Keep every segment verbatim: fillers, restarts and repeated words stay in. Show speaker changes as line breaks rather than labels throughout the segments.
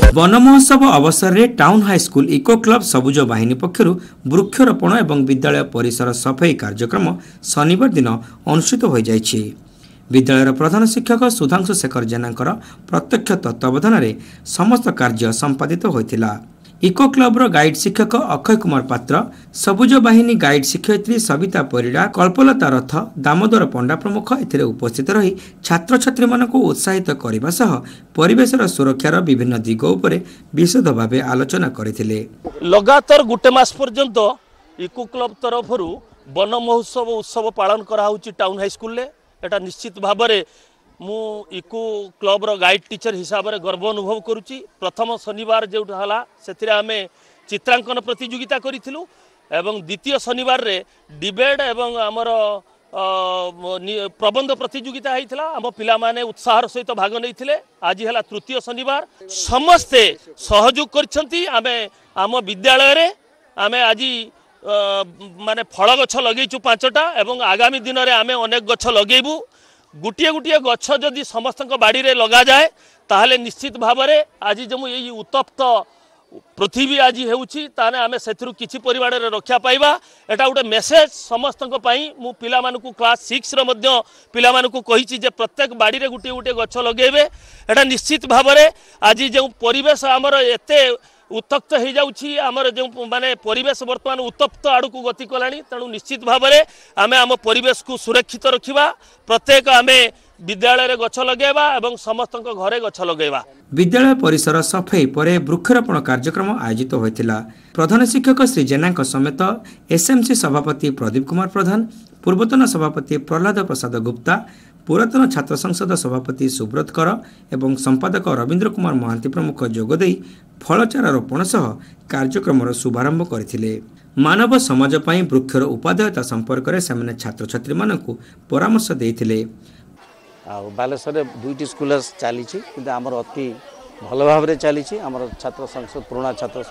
One महोत्सव अवसर में town high school eco club Sabuj Bahini पक्षर वृक्षरोपण एवं विद्यालय परिसर सफाई कार्यक्रम शनिवार दिन अनुष्ठित हो जाइछि। विद्यालय प्रधान शिक्षक सुधांशु शेखर जेना प्रत्यक्ष तत्वावधान में समस्त कार्य संपादित होइथिला। इको क्लबर गाइड शिक्षक अक्षय कुमार पात्र, सबुज बाहिनी गाइड शिक्षयित्री सविता परिड़ा, कल्पलता रथ, दामोदर पंडा प्रमुख एथिरे उपस्थित रही छात्र छात्री मानक उत्साहित करने सह परिवेशर सुरक्षार विभिन्न दिग उपरे विशद भाव आलोचना करथिले।
लगातार गोटे मास पर्यंत इको क्लब तरफ वन महोत्सव उत्सव पालन करा होची टाउन हाई स्कूल ले। एटा निश्चित भाव में मु इको क्लबर गाइड टीचर हिसाब से गर्व अनुभव करुच्ची। प्रथम शनिवार जो से आम चित्रांकन प्रतियोगिता करूँ एवं द्वितीय शनिवार रे डिबेट एवं आमर प्रबंध प्रतियोगिता होता आम पिला माने उत्साह सहित भाग नहीं। आज है तृतीय शनिवार, समस्ते सहयोग करछंती। आमे आम विद्यालय रे आमे आज माने फल गछ लगेचु पांचटा एवं आगामी दिन में आमे अनेक गछ लगेबू। गुटिए गुटिए गछ जदि समस्त बाड़ी रे लगा जाए ताहले निश्चित भाव में आज जो ये उत्तप्त पृथ्वी आज होउछि ताने आमे सेथुरु किछि परिमाण रे रक्षा पाइबा। एटा गोटे मेसेज समस्त मु पिला मानकु क्लास सिक्स रो मध्य पिला मानकु कहिछि जे प्रत्येक बाड़ी रे गुटिए गुटिए गछ लगेबे। एटा निश्चित भाव में आज जो परिवेश आमर एते उत्तप्त हो जाउछि, आमर जो माने परिवेश वर्तमान उत्तप्त आड़ को गति कलानी, तेणु निश्चित भाव में आमे आम परिवेश को सुरक्षित रखिबा। प्रत्येक आमे विद्यालय रे गछ लगेबा एवं समस्त घरे गछ लगेबा।
विद्यालय परिसर सफाई परे वृक्षरोपण कार्यक्रम आयोजित होइतिला। प्रधान शिक्षक श्री जेना समेत एसएमसी सभापति प्रदीप कुमार प्रधान, पूर्वतन सभापति प्रहलाद प्रसाद गुप्ता, पुरातन छात्र संसद सभापति सुब्रत कर एवं संपादक रवींद्र कुमार महांती प्रमुख जोगदे फलचारा रोपण सह कार्यक्रम शुभारंभ करथिले। मानव समाज पई वृक्षर उपादेयता संपर्क में से छात्र छात्री मानकु परामर्श देइथिले।
बालेश्वर दुईटी स्कूल चली आमर अति भल भाव चली आमर छात्र संसद पुराना छात्र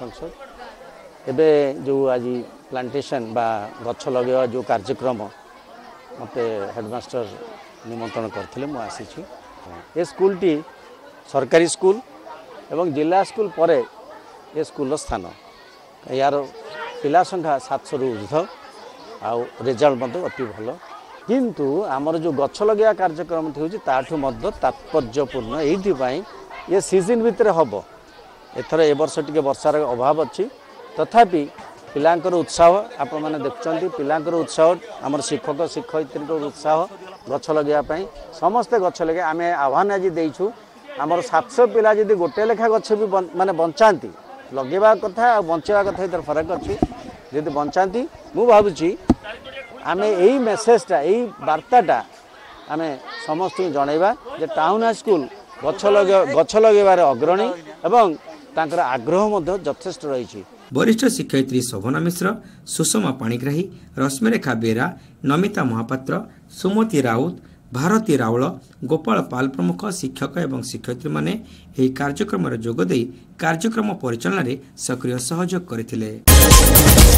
संसद एबे जो आज प्लांटेशन बा गछ लगे जो कार्यक्रम मते हेडमास्टर निमंत्रण करथिले मु आसी छी। ए स्कूल टी सरकारी स्कूल एवं जिला स्कूल परे ए स्कूल स्थान यार पिला संख्या सात सौ ऊर्ध आउ रिजल्ट मत अति भल। किंतु आमर जो गछ लगे कार्यक्रम ताठू मध्य तात्पर्यपूर्ण ये ये सीजन भितर हम एथर ए वर्ष टी वर्षार अभाव अच्छी तथापि पिलांकर उत्साह आपण मैंने देखते पिलांकर उत्साह आमर शिक्षक शिक्षयित्री उत्साह गछ लगे समस्ते गछ लगे आम आह्वान आज देचु। आमर सात सौ पिला जदि गोटे लेखा गछ भी माने बंचाती लगेवा कथा आ बंचेवा कथा इधर फरक अच्छी जदि बंचाती मु भावुची आमे यही मेसेजटा यही वार्ताटा आमे समस्त जनइबा जे टाउन हाई स्कूल गछ लगे गछ लगेबार अग्रणी एवं तांकर आग्रह मध्य यथेष्ट रही।
वरिष्ठ शिक्षयित्री शोभना मिश्र, सुषमा पाणिग्राही, रश्मिरेखा बेरा, नमिता महापात्र, सुमति राउत, भारती राउल, गोपाल पाल प्रमुख शिक्षक एवं शिक्षयित्री माने एही कार्यक्रम जोगदे कार्यक्रम परिचालन में सक्रिय सहयोग करथिले।